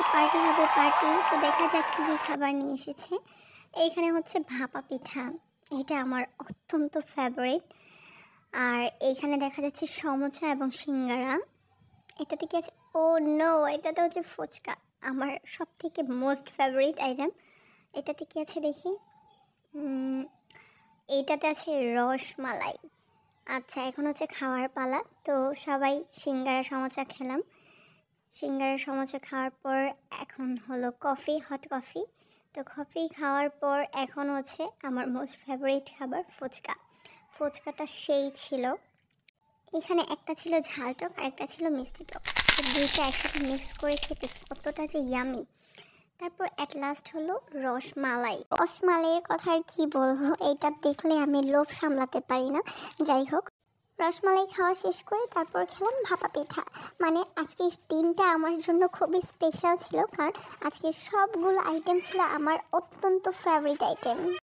আজকে পার্টি হবে পার্টি। তো দেখা যাক কী কী খাবার নিয়ে এসেছে। এইখানে হচ্ছে ভাপা পিঠা, এটা আমার অত্যন্ত ফেভারিট। আর এইখানে দেখা যাচ্ছে সমোসা এবং সিঙ্গারা। এটাতে কি আছে, ও নো, এটাতে হচ্ছে ফুচকা, আমার সব থেকে মোস্ট ফেভারিট আইটেম। এটাতে কি আছে দেখি, এইটাতে আছে রসমালাই। আচ্ছা, এখন হচ্ছে খাওয়ার পালা। তো সবাই সিঙ্গারা সমোসা খেলাম। সিঙ্গারা সমোসা খাওয়ার পর এখন হলো কফি, হট কফি। তো কফি খাওয়ার পর এখন হচ্ছে আমার মোস্ট ফেভারিট খাবার ফুচকা। ফুচকাটা সেই ছিল। এখানে একটা ছিল ঝাল টক আর একটা ছিল মিষ্টি টক। তো দুইটা একসাথে মিক্স করে খেতে কতটা যে ইয়ামি। তারপর অ্যাট লাস্ট হলো রসমালাই। রসমালাইয়ের কথা আর কী বলবো, এইটা দেখলে আমি লোভ সামলাতে পারি না। যাই হোক, রসমালাই খাওয়া শেষ করে তারপর খেলাম ভাপা পিঠা। মানে আজকের দিনটা আমার জন্য খুবই স্পেশাল ছিল, কারণ আজকে সবগুলো আইটেম ছিল আমার অত্যন্ত ফেভারিট আইটেম।